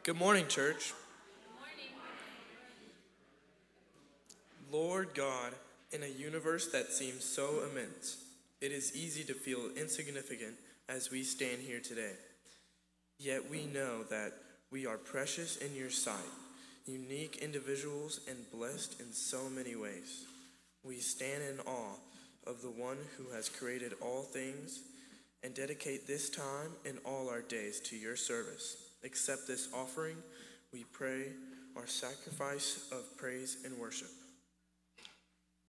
Good morning, church. Lord God, in a universe that seems so immense, it is easy to feel insignificant as we stand here today. Yet we know that we are precious in your sight, unique individuals and blessed in so many ways. We stand in awe of the one who has created all things and dedicate this time and all our days to your service. Accept this offering, we pray, our sacrifice of praise and worship.